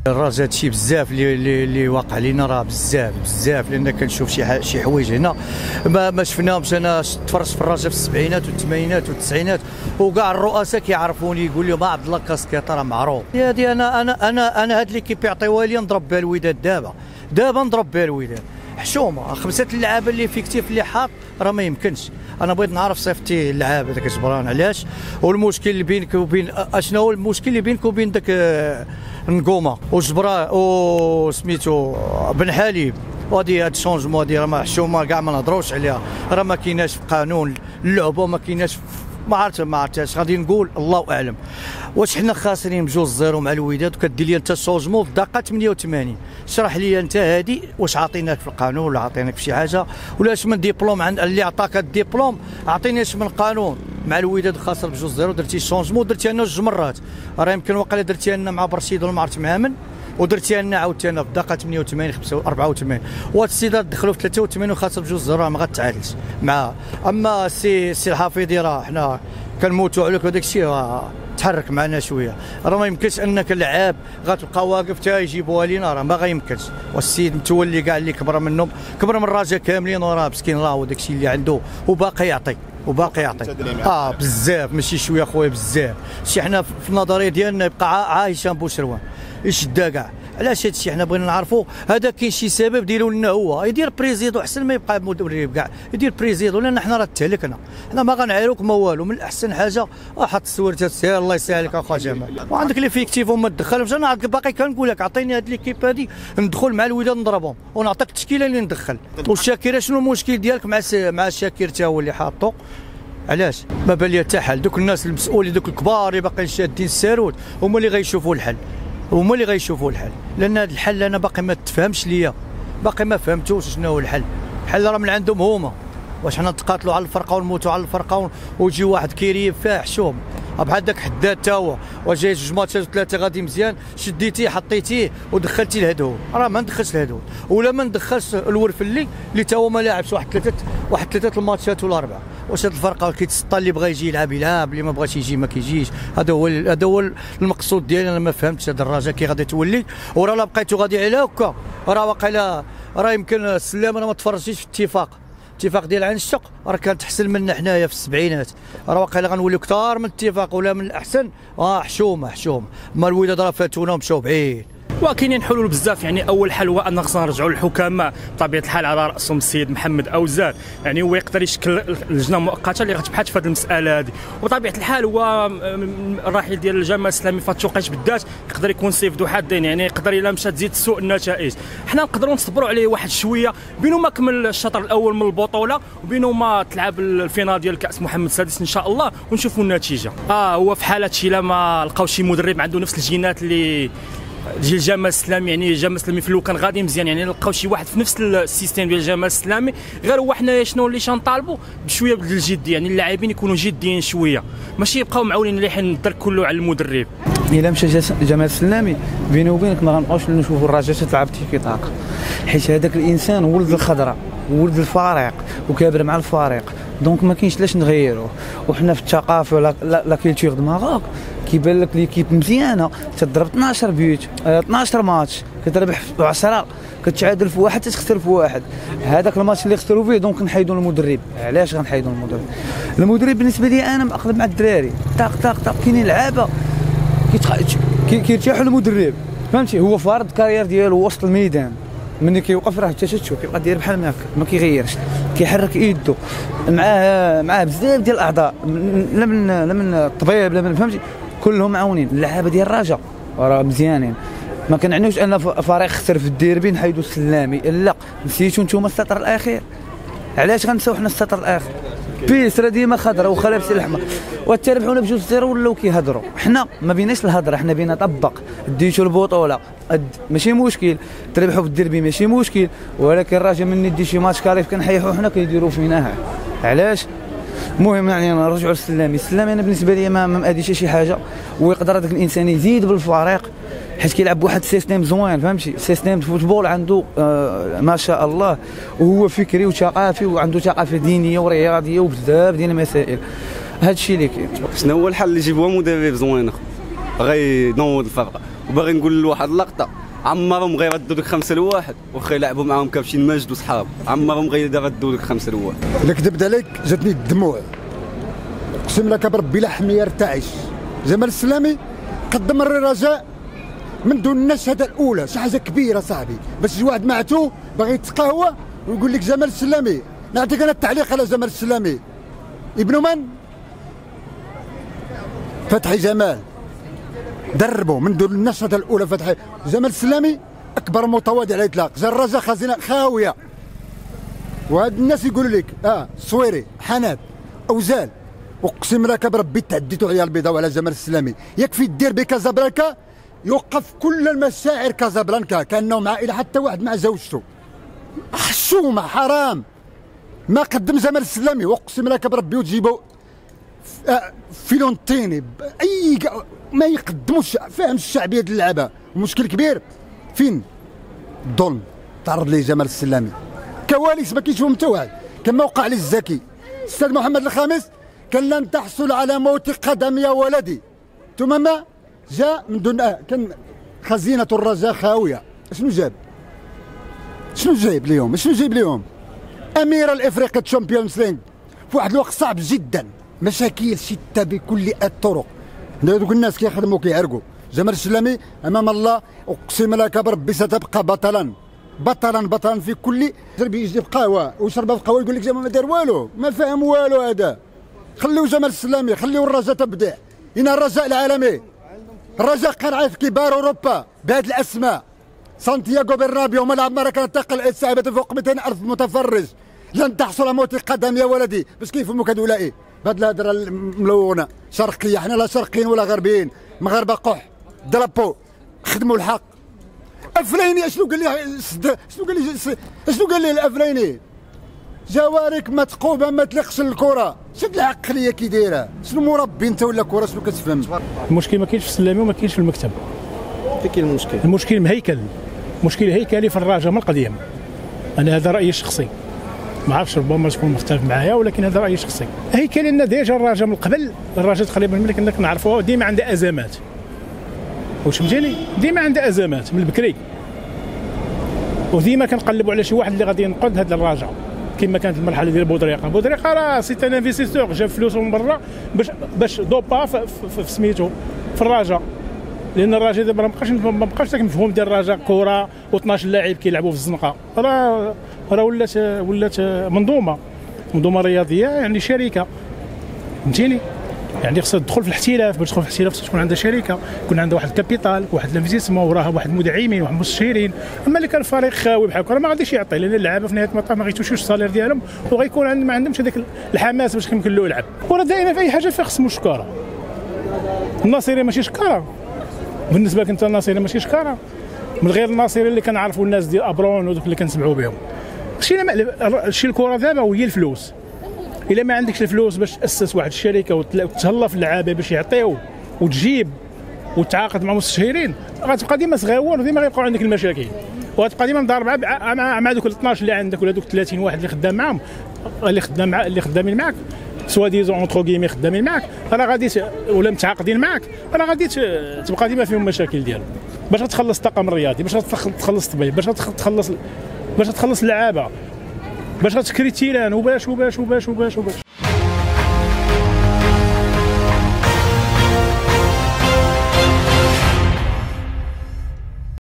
الرجاء هادشي بزاف اللي واقع لينا، راه بزاف لان كنشوف شي حوايج هنا ما شفناهمش. انا تفرجت في الرجاء في السبعينات والثمانينات والتسعينات، وكاع الرؤساء كيعرفوني يقول لهم عبد الله كاسكيطه راه معروف. هادي انا هاد ليكيب يعطيوها لي نضرب بها الوداد دابا نضرب بها الوداد. حشومه 5 اللعابه اللي فيكتيف اللي حاط راه ما يمكنش. انا بغيت نعرف صيفطتي اللعابه داك جبران علاش، والمشكل اللي بينك وبين اشنو هو المشكل اللي بينك وبين داك نقومه وجبران وسميتو بن حليب. وهادي هاد الشونجمون هادي راه حشومه كاع ما نهضروش عليها، راه ما كايناش في قانون اللعبه، ما كايناش ما عرفتش غادي نقول الله اعلم. واش حنا خاسرين ب2-0 مع الوداد وكدير لي انت الشونجمون في الدقيقه 88؟ شرح لي انت هادي واش عاطيناك في القانون ولا عاطيناك في شي حاجه، ولا اش من ديبلوم عند اللي عطاك الدبلوم عطيني اش من قانون مع الوداد خاسر ب2-0 درتي الشونجمون درتي لنا 2 مرات. راه يمكن واقيلا درتي لنا مع برشيد ولا ما عرفت مع من، ودرتي لنا عاوتاني في الدقيقه 88 84. وهاد السيدات دخلوا في 83 وخاسر ب2-0 راه ما غتعادلش معاه. اما السي الحفيظي راه حنا كنموتوا عليك وداك الشيء تحرك معنا شويه. راه ما يمكنش انك لعاب غتبقى واقف حتى يجيبوها لينا، راه ما غيمكنش. والسيد متولي كاع اللي كبر منهم كبر من الرجاء كاملين، وراه مسكين راه هو داك الشيء اللي عنده وباقي يعطي بزاف ماشي شويه خويا بزاف. شي حنا في النظريه ديالنا يبقى عايشه بوشروان يشدها كاع. علاش هادشي حنا بغينا نعرفوا؟ هذا كاين شي سبب ديروا لنا، هو يدير بريزيدو احسن ما يبقى مدرب كاع، يدير بريزيدو لان حنا راه تهلكنا، حنا ما غنعيروك ما والو. من احسن حاجه حط السويرتات سير الله يسهلك اخا جمال، وعندك لي فيكتيف وما تدخلهمش. انا باقي كنقول لك عطيني هاد ليكيب هادي ندخل مع الوداد نضربهم ونعطيك التشكيله اللي ندخل. والشاكير شنو المشكل ديالك مع الشاكير تا هو اللي حاطو؟ علاش ما بان لي حتى حل؟ دوك الناس المسؤولين دوك الكبار اللي باقيين شادين الساروت هما اللي غيشوفوا الحل، لان هذا الحل انا باقي ما تفهمش ليا، باقي ما فهمتوش شنو هو الحل. الحل راه من عندهم هما. واش حنا نتقاتلوا على الفرقه ونموتوا على الفرقه ويجي واحد كيريب فيها حشوم بحال داك حداد تا هو وجاي 2 ماتشات 3 غادي مزيان شديتيه حطيتيه ودخلتي الهدول؟ راه ما ندخلش الهدول ولا ما ندخلش الورفلي اللي تا هو ما لاعبش واحد 3 الماتشات ولا 4. واش هاد الفرقه كيتسطى اللي بغى يجي يلعب اللي ما بغاش يجي ما كيجيش. هذا هو المقصود ديالي. انا ما فهمتش هاد الرجاء كي غادي تولي، وراه لا بقيتو غادي على هكا راه واقيلا راه يمكن السلام. انا ما تفرجتش في اتفاق ديال عين الشق راه كانت احسن منا حنايا في السبعينات، راه واقيلا غنوليو كثار من اتفاق ولا من الاحسن. حشومه ما الوداد راه فاتونا ومشاو بعيد. وكاينين حلول بزاف. يعني اول حل هو ان خصنا نرجعوا للحكام بطبيعه الحال على راسهم السيد محمد اوزان. يعني هو يقدر يشكل لجنه مؤقته اللي غتبحث في هذه المساله هذه. وطبيعه الحال هو الراحل ديال الجمال الاسلامي في التوقيت بالذات يقدر يكون سيف ذو حدين. يعني يقدر الا مشات تزيد سوء النتائج حنا نقدروا نصبروا عليه واحد شويه بينو ما كمل الشطر الاول من البطوله وبينو ما تلعب الفينال ديال كاس محمد السادس ان شاء الله ونشوفوا النتيجه. هو في حاله شي لا ما لقاو شي مدرب عنده نفس الجينات اللي ديال جمال الاسلامي. يعني جمال الاسلامي في كان غادي مزيان، يعني لقاو شي واحد في نفس السيستيم ديال جمال الاسلامي. غير هو حنا شنو اللي شنطالبوا بشويه ديال الجد، يعني اللاعبين يكونوا جديين شويه ماشي يبقاو معولين اللي الدرك كله على المدرب. الا مشى جمال السلامي بيني وبينك ما غنبقاوش نشوفوا الرجاء تلعب تيكي تاك، حيت هذاك الانسان ولد الخضراء ولد الفريق وكابر مع الفريق، دونك ما كاينش لاش نغيروه. وحنا في الثقافه لا كولتور دو ماروك كيبان لك ليكيب مزيانه تضرب 12 بيوت 12 ماتش كتربح في 10 كتعادل في واحد تخسر في واحد. هذاك الماتش اللي خسروا فيه دونك نحيدوا المدرب. علاش غنحيدوا المدرب بالنسبه لي انا مأخذ مع الدراري طاق كاينين لعابه كيرتاحوا المدرب فهمتي. هو فارض كارير ديالو وسط الميدان، ملي كيوقف راه حتى تشوف كيبقى داير بحال ما هكا ما كيغيرش كيحرك يدو معاه بزاف ديال الاعضاء لا من الطبيب لا من فهمتي كلهم معاونين. اللعابه ديال الرجاء راه مزيانين. ما كنعنيوش ان فريق خسر في الديربي نحيدوا السلامي، لا نسيتوا نتوما السطر الاخير. علاش غنساو حنا السطر الاخير؟ بيس راه ديما خضره وخا لابسين الاحمر وتربحونا ب2-0 ولاو كيهضروا. حنا ما بيناش الهضره، حنا بينا طبق. ديتوا البطوله ماشي مشكل، تربحوا في الديربي ماشي مشكل، ولكن الراجل من يدي شي ماتش كاريف كنحيحوا حنا كيديروا فيناها. علاش؟ المهم يعني نرجعوا للسلامي. السلامي انا بالنسبه لي ما ماديش شي حاجه، ويقدر هذاك الانسان يزيد بالفريق حيت كيلعب بواحد السيستيم زوين فهمتي. سيستيم الفوتبول عنده ما شاء الله، وهو فكري وثقافي وعنده ثقافه دينيه ورياضيه وبزاف ديال المسائل. هذا الشيء اللي كاين. شنو هو الحل اللي يجيبوه مدرب زوين غينوض الفرقه؟ وباغي نقول لواحد اللقطه، عمرهم غيردوا ديك 5-1 واخا يلعبوا معاهم كابشين ماجد وصحاب، عمرهم غيردوا ديك 5-1. الا كذبت عليك جاتني الدموع، اقسم لك بربي لا حميه ارتعش. جمال السلامي قدم الرجاء من دون النشهده الاولى، شي حاجه كبيره صاحبي، باش يجي واحد معتو باغي يتقهوى ويقول لك جمال السلامي. نعطيك انا التعليق على جمال السلامي، ابن من؟ فتحي جمال دربوا من دون النشهده الاولى. فتحي جمال السلامي اكبر متواضع على الاطلاق، جا الرجاء خزينه خاويه، وهاد الناس يقولوا لك صويري حنات اوزال، اقسم لك بربي تعديتوا عيال البيضاء على جمال السلامي. يكفي دير بكازابلانكا يوقف كل المشاعر كازابلانكا كانهم عائله، حتى واحد مع زوجته حشومه حرام ما قدم جمال السلامي. واقسم لك بربي وتجيبوا فيلونتيني اي ما يقدموش، فاهم الشعبيه ديال اللعبه. المشكل كبير فين؟ الظلم تعرض ليه جمال السلامي، كواليس ما كيشوفهم حتى واحد، كما وقع للزكي. السيد محمد الخامس كان لن تحصل على موت قدم يا ولدي، ثم ما جاء من دون كان خزينه الرجاء خاويه. شنو جاب؟ شنو جايب ليهم؟ شنو جايب ليهم؟ امير الافريقيا تشامبيونز ليغ في واحد الوقت صعب جدا، مشاكل شتى بكل الطرق. دوك الناس كيخدموا كيعرقوا. جمال السلامي امام الله اقسم لك بربي ستبقى بطلا بطلا بطلا في كل شرب. يجي بقهوه ويشرب في قهوه يقول لك زعما ما دار والو، ما فاهم والو. هذا خليو جمال السلامي، خليو الرجاء تبدع. هنا الرجاء العالمي، الرجاء قرعه في كبار اوروبا بهذه الاسماء، سانتياغو برنابيو ملعب مراكنا تقل استعبت فوق 200,000 متفرج. لن تحصل على موت قدم يا ولدي. باش كيفهموا هذولا ايه بهاد الهضره الملونه شرقيه؟ حنا لا شرقيين ولا غربيين، مغاربه قح درابو خدموا الحق. افريني شنو قال لي؟ شنو قال لي الافريني؟ جوارك متقوبه ما تلقش الكره. شد العقليه كي دايره؟ شنو مربي انت ولا كره؟ شنو كتفهم؟ المشكل ما كاينش في السلامي وما كاينش في المكتب. فين كاين المشكل؟ المشكل مهيكل، مشكل هيكلي في الرجاء من القديم. انا هذا رايي الشخصي، ما عرفتش ربما تكون مختلف معايا، ولكن هذا رايي الشخصي. هيكلي لنا ديجا الرجاء من قبل، الرجاء تقريبا ملي كنا كنعرفوها ديما عندها ازمات، واش فهمتيني؟ ديما عندها ازمات من البكري، وديما كنقلبوا على شي واحد اللي غادي ينقذ هذا الرجاء، كما كانت المرحله ديال بودريقه راه سي ان انفيستيسور جاب فلوسه من برا باش دوبا في سميتو في الرجاء، لان الرجاء دابا ما بقاش داك المفهوم ديال الرجاء كره و12 لاعب كيلعبوا في الزنقه، راه ولات منظومه رياضيه، يعني شركه، فهمتيني؟ يعني خصها تدخل في الاحتراف، باش تدخل في الاحتراف خصها تكون عندها شركه، يكون عندها واحد الكابيتال، واحد الانفستيسمون، وراها واحد المدعمين، واحد المستشيرين. اما اللي كان الفريق خاوي بحال هكا ما غاديش يعطي، لان اللعابه في نهايه المطاف ما غيتوشوش الصالير ديالهم، وغيكون ما عندهمش هذاك الحماس باش يمكن له يلعب. وراه دائما في اي حاجه فيها خص شكاره. الناصيري ماشي شكاره، بالنسبه لك انت الناصيري ماشي شكاره، من غير الناصيري اللي كنعرفوا الناس ديال ابرون ودوك اللي كنسمعوا بهم. الشيء الكره دابا وهي الفلوس. الا ما عندكش الفلوس باش تاسس واحد الشركه وتهلا في اللعابه باش يعطيو وتجيب وتعاقد مع مستشارين، غتبقى ديما صغيور وديما غيبقاو عندك المشاكل، وغتبقى ديما مضارب مع دوك ال 12 اللي عندك ولا دوك 30 واحد اللي خدام معاهم، اللي خدامين معاك سوا ديزون اونترو كيمي خدامين معاك، راه غادي ولا متعاقدين معاك، راه غادي تبقى ديما فيهم مشاكل ديالهم. باش غتخلص الطاقم الرياضي، باش غتخلص الطبيب، باش غتخلص اللعابه، باش غتكري التيران، وباش